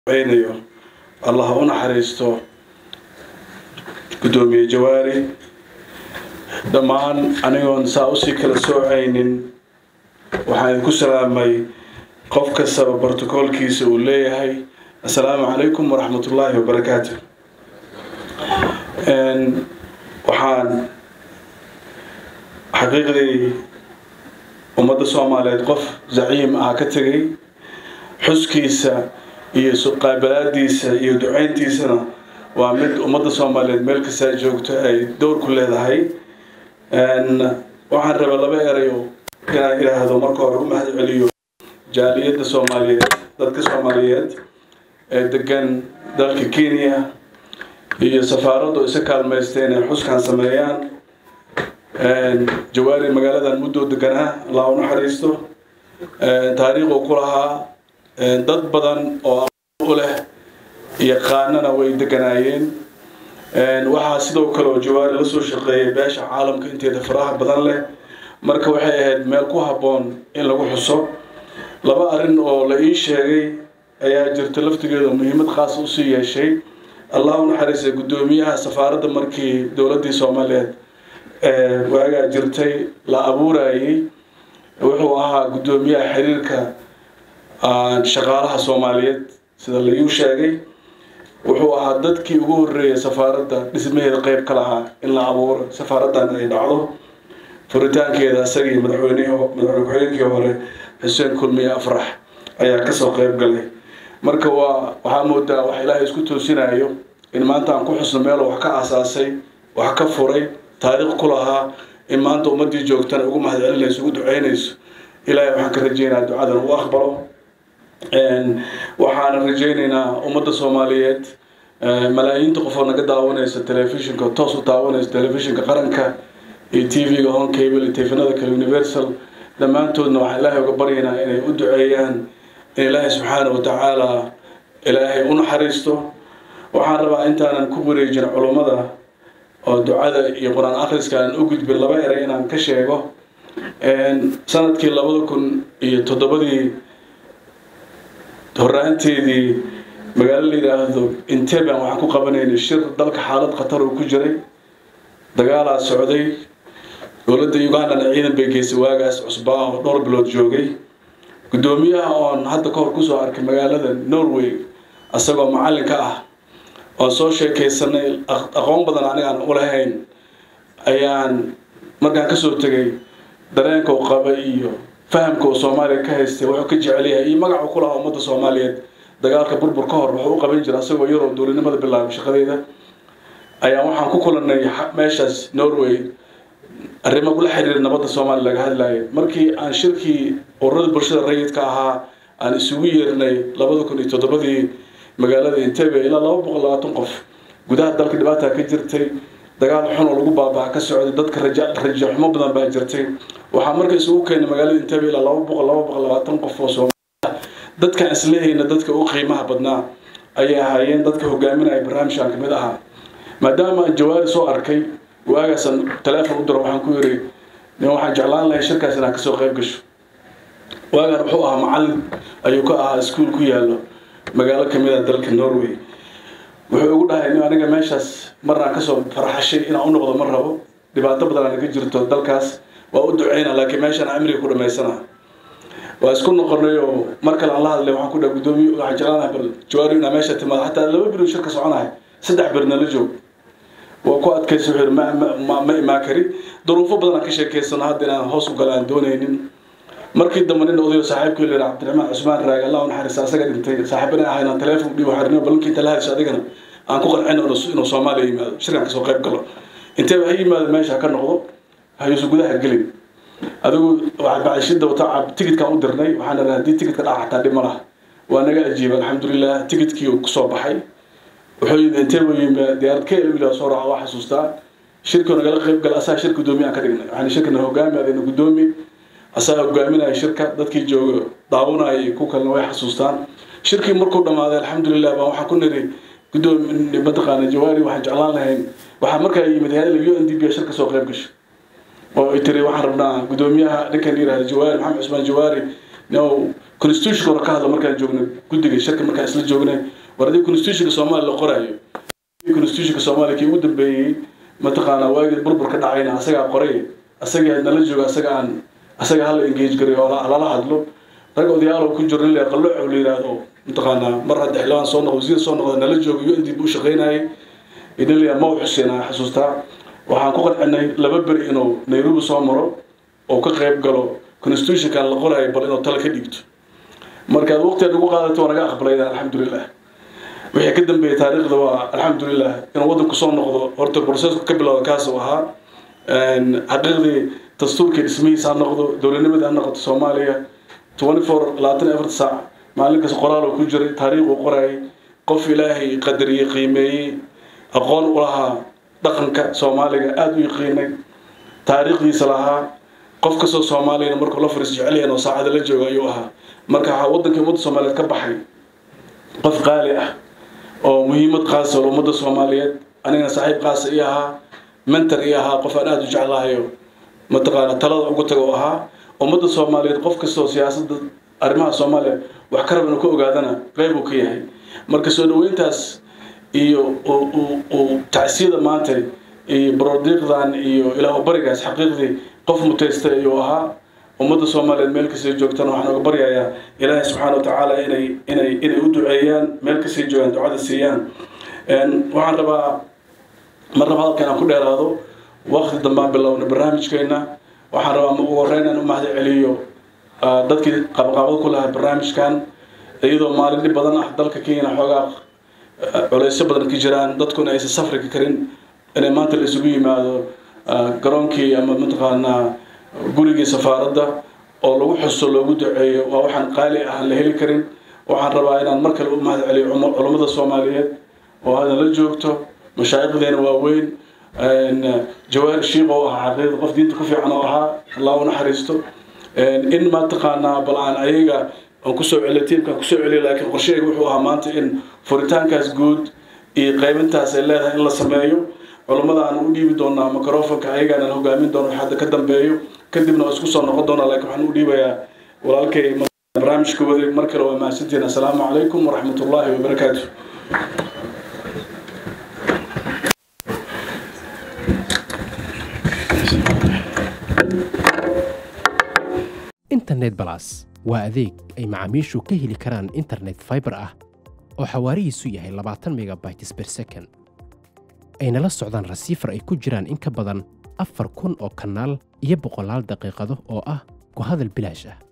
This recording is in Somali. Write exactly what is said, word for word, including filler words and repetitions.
بينيو الله أنا حريستو قدومي جواري دمان أنا يون ساوسي كلا سوعين وحين كسلامي قف كسب بروتوكول كيس ولي هاي السلام عليكم ورحمة الله وبركاته. إن وحان حقيقي ومدة سوماليات قف زعيم أكتري حسكيسا يسوق بلاديسا يدعينتيسنا ومد ومدة سوماليات ملك ساجوكت أي دور كل هاي إن وحان رب الله بيريو كان إلى هذا مركور ما هذا عليو جالية الصوماليات ضد الصوماليات دقن دالك كينيا هي سفارة وسكال ماستين حس كان سميان جواري مقالة المدة دقنها الله نحرسته تاريخه كلها ضد بدن أو له يقاننا ويدقناين waxaa sidoo kale jawaari la soo shaqeeyay beesha caalamka inteeda faraha badan leh marka waxay ahayd meel ku haboon in lagu xuso laba arin oo la ii sheegay ayaa jirta laftigeeda muhiimad khaas u sii yeeshay Allahu naxariiso gudoomiyaha safaaradda markii dawladda Soomaaliyeed ee waaga jirtay la abuurayay wuxuu ahaa gudoomiyaha xiriirka shaqaalaha Soomaaliyeed sida la ii sheegay wuxuu ahaa dadkii ugu horeeyay safaaradda dhismaheeda qayb ka lahaa in la abuuro safaaraddan ay dhacdo furitaankeeda asagii madaxweynaha madaxweynihii hore Xuseen Kulmiye Afrax ayaa ka soo qayb galay marka waa waxa moodaa wax Ilaahay isku toosinayo in maanta aan ku xusno meel wax ka asaasay wax ka furay taariikh ku lahaa in maanta ummadii joogtana ugu mahadcelinayso ugu duceynayso Ilaahay waxaan ka rajaynayaa ducadan uu aqbalo إن وحنا رجينا أمة الصوماليات ملايين تقفون قد داونيس التلفزيون كتوصل داونيس التلفزيون كقرنك تي في هون كيبل تي في هذا كيونيفرسال لما أنتوا إنه الله يقبرينا إن يدعيان إن الله سبحانه وتعالى إلهي ونحرسته وحنا ربع أنت أنا نكبر يجنا علماء ودعاء يقرأن آخر كان أوجد بالله بيرينا كشيء إن سنة كلا بدكم يتدبري horraanteedii magaalada yiraahdo Entebbe waxaan ku qabanayna shir dalka xaalad khatar uu ku jiray dagaal socday dawladda Uganda ciidan bay geysay waagaas cusbaa dhowr bilood joogay gudoomiyaha oo hadda ka hor ku soo arkay magaalada Norway asagoo macallin ka ah oo soo sheekaysanay aqoon badan aniga aan u lahayn ayaan markaan ka soo tagay dareenka uu qaba iyo fahamka Soomaaliya ka haystay wuxuu ka jecel yahay magaca ku lahaa ummadda Soomaaliyeed dagaalka burbur ka hor wuxuu u qaban jiray asagoo yar oo dawladnimada bilaabay shaqadeeda ayaa waxaan ku kulanay meeshaas Norway arrimo kula xiriir nabadda Soomaaliya laga hadlayo markii aan shirkii ururada bulshada rayidka ahaa aan isugu yeernay laba kun iyo toddoba magaalada Entebbe ilaa laba boqol iyo labaatan qof gudaha dalka dhibaato ka jirtay dagaal xun oo lagu baabaa ka socday dadka rajac rajac xumo badan baa jirtay waxa markay isugu keenay magaalada Entebbe ilaa laba boqol iyo labaatan qof oo Soomaali dadka isleeyayna dadka ugu qiimaha badnaa ayay ahaayeen dadka hogaaminaya barnaamijkan kamid ah maadaama jawaari soo arkay waagasan telefoon u diro waxaan ku yiri in waxaan jeclaan lahayn shirkaas inaan ka soo qayb gasho waagan wuxuu ahaa macallin ayuu ka ahaa iskuul ku yaalo magaalo kamid ah dalka Norway wuxuu ugu dhahay in aniga meeshaas marna ka soo faraxashay in aan u noqdo mar rabo dhibaato badan aan ka jirto dalkaas waa u duceynaa laakiin meeshan amriga ku dhameysana waa isku noqonayo marka la hadlay waxaan ku dhaw gudoomiye waxaan jeclaanahay bal jawaari in meesha timaad hatta laba bir shirka soconahay saddex birna la joog waa ku adkayso xir ma ma ma kari duruufo badan ka sheekeysana hadda inaan hoos u galaan doonaynin markii dambe nin odayo saaxiibkii leeyahay Cabdiraxmaan Cusmaan Raag Allah uu naxariisto asaga dhintay saaxiibana ahayna telefoon dhibo xarino balkii talahaas adigana aan ku qancino inuu Soomaaliya yimaado shirkan ka soo qayb galo intee ay yimaado meesha ka noqdo hay'ad gudaha galin adigu waxa baashida wata tigidka u dirnay waxaan raadiyay tigidka dhaxta dhimala waa naga ajiib alxamdulillah tigidkii uu soo baxay wuxuu intee way yimaado diyaarad ka ilaa soo raaca waxa xasuustaa shirku naga qayb gal asaa shirku gudoomiyaha ka dhignay waxaan shirkana hogaamiyay gudoomiye asaa hogaaminaya shirka dadkii jooga daawanay ku kala way xasuustaan shirkii markuu dhamaaday alxamdulillah baa waxa ku niri gudoomiye badqaana jawaari waxaan jeclaan lahayn waxa markaa yimid hay'adda U N D P shirka soo qayb gashay oo ay tiri waxaan rabnaa gudoomiyaha ninkan yiraahdo jawaari maxamed Cusmaan jawaari no constitution ka hadla markaan joogno guddiga shirka markaan isla joognay waradii constitution Soomaaliya la qoraayo constitution Soomaaliya kii ugu dambeeyay mataqaana waagii burbur ka dhacayna asaga qoray asaga nala jooga asaga aan asaga hal engage garay oo la hadlo rag odayaal ku jireen la qalooc oo leeyahay mataqaana mar hadda xilwan soo noqdo wasiir soo noqdo nala joogo iyo intii buu shaqeynayay idin leeyahay ma xuseenaa xasuustaa waxaan ku qancinay laba bari inuu Nairobi soo maro oo ka qayb galo constitution kan la qoray bal inuu tala ka dhigto marka waqtiga ugu qaadato wanaga aqbalayna alxamdulillah wixii ka dambeeyay taariikhda waa alxamdulillah inuu wadanku soo noqdo horta process ka bilowda kaas oo ahaa een xaqiiqdii dastuurka dhismihiisa noqdo dawladnimada noqoto Soomaaliya twenty-four labaatan iyo afar saac maalinkaas qoraal oo ku jiray taariikh uu qoray qof Ilaahay qadariye qiimeeyay aqoon u lahaa dhaqanka Soomaaliga aad u yaqaanay taariikhdiisa lahaa qof ka soo Soomaaliya markuu la fariis jeclayeen oo saacada la joogo ayuu ahaa marka waxa wadanka ummadda Soomaaliyeed ka baxay qof qaali ah oo muhiimad qaas ah ummadda Soomaaliyeed aniga saaxiib qaas ah ahaa mentor ahaa qof aan aad u jeclaayo mataqaana talada ugu tago ahaa ummadda Soomaaliyeed qof kastoo siyaasadda arrimaha Soomaaliya wax ka rabana ku ogaadana qayb uu ka yahay marka soo dhaweyntaas iyo oo taasiyada maanta iyo barodiiqdan iyo ilaa barigaas xaqiiqdii qof mutaystay ayuu ahaa ummadda Soomaaliyeed meel kasta joogtana waxaan uga baryayaa Ilaahay subxaanahu wa ta'aala inay inay inay u duceeyaan meel kasta joogan ducada siiyaan een waxaan rabaa mar labaad kan ku dheeraado waqti dambe bilowna barnaamijkeena waxaan rabaa ugu horeyn inaan u mahad celiyo dadkii qabqabad ku lahaa barnaamijkan iyadoo maalin badan ah dalka Kenya xoogaa culaysyo badan ka jiraan dadkuna aysan safri karin inay maanta la isugu yimaado garoonkii ama mataqaana gurigii safaaradda oo lagu xuso loogu duceeyo waa waxaan qaali ah la heli karin waxaan rabaa inaan mar kale u mahad celiyo culimada Soomaaliyeed oo hadda la joogto mashaayikhdeena waaweyn een jawaar shiiq oo ah xaqiiqo qof diinta ku fiican oo ahaa Allah u naxariisto in ma taqaana balaan ayaga oo ku soo celiyay tiimka ku soo celiyay laakiin qorsheygu wuxuu ahaa maanta in furitaankaas guud iyo qaybintaas ay leedahay in la sameeyo culimada aan u dhiibi doonaa microphone-ka ayagana la hogaamin doono hadda ka dambeeyo kadibna isku soo noqon doona laakiin waxaan u dhiibayaa walaalkay barnaamijka waday mar kale waa mahadsantiin assalaamu calaykum waraxmatullaahi wabarakaatuh internet plus waa adeeg ay macaamiishu ka heli karaan internet fiber ah oo xawaarihiisu yahay labaatan megabytes per second ayna la socdaan rasiifar ay ku jiraan in ka badan afar kun oo kanaal iyo boqolaal daqiiqado oo ah ku hadal bilaash ah